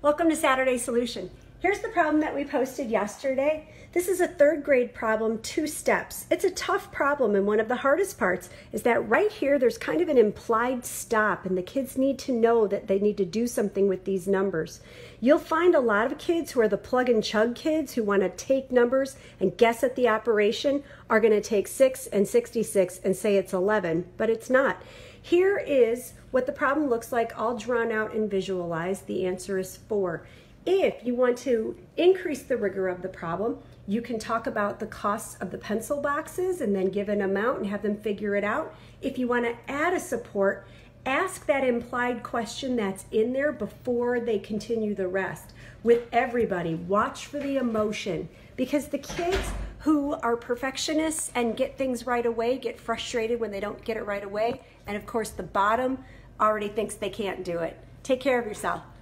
Welcome to Saturday Solution. Here's the problem that we posted yesterday. This is a third grade problem, 2 steps. It's a tough problem, and one of the hardest parts is that right here there's kind of an implied stop, and the kids need to know that they need to do something with these numbers. You'll find a lot of kids who are the plug and chug kids who want to take numbers and guess at the operation are going to take 6 and 66 and say it's 11, but it's not. Here is what the problem looks like all drawn out and visualized. The answer is 4. If you want to increase the rigor of the problem, you can talk about the costs of the pencil boxes and then give an amount and have them figure it out. If you want to add a support, ask that implied question that's in there before they continue the rest. With everybody, watch for the emotion, because the kids who are perfectionists and get things right away get frustrated when they don't get it right away. And of course, the bottom already thinks they can't do it. Take care of yourself.